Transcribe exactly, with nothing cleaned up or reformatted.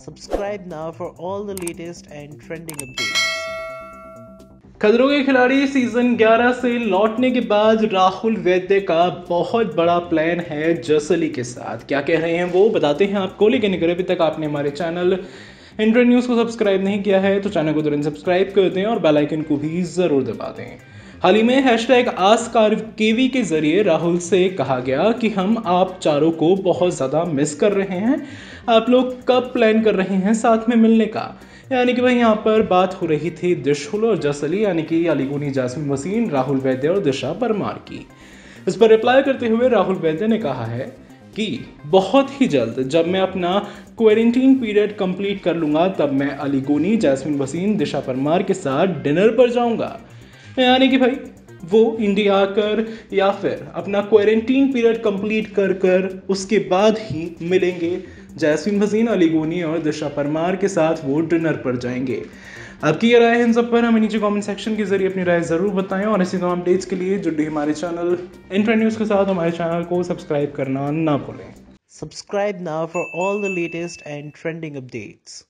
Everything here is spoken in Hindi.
Subscribe now for all the latest and trending updates. खतरों के खिलाड़ी सीजन ग्यारह से लौटने के बाद राहुल वैद्य का बहुत बड़ा प्लान है जस अली के साथ। क्या कह रहे हैं वो बताते हैं आपको, लेकिन अगर अभी तक आपने हमारे चैनल इंटर न्यूज़ को सब्सक्राइब नहीं किया है तो चैनल को तुरंत सब्सक्राइब कर दें और बेल आइकन को भी ज़रूर दबा दें। हाल ही में हैशटैग आस्क केवी के जरिए राहुल से कहा गया कि हम आप चारों को बहुत ज़्यादा मिस कर रहे हैं, आप लोग कब प्लान कर रहे हैं साथ में मिलने का। यानी कि भाई यहाँ पर बात हो रही थी दिशुल और जस अली यानी कि अलीगोनी जैस्मिन वसीम, राहुल वैद्य और दिशा परमार की। इस पर रिप्लाई करते हुए राहुल वैद्य ने कहा है कि बहुत ही जल्द जब मैं अपना क्वारंटीन पीरियड कंप्लीट कर लूँगा तब मैं अलीगोनी जैस्मिन वसीम, दिशा परमार के साथ डिनर पर जाऊँगा। यानी कि भाई वो इंडिया आकर या फिर अपना क्वारंटीन पीरियड कंप्लीट कर कर उसके बाद ही मिलेंगे जैस्मिन वसीम, अलीगोनी और दिशा परमार के साथ वो डिनर पर जाएंगे। आपकी ये राय है इन सब पर हमें नीचे कमेंट सेक्शन के जरिए अपनी राय ज़रूर बताएं और इसी तमाम अपडेट्स के लिए जुड़े हमारे चैनल इंटर न्यूज़ के साथ हमारे चैनल को सब्सक्राइब करना ना भूलें। Subscribe now for all the latest and trending updates.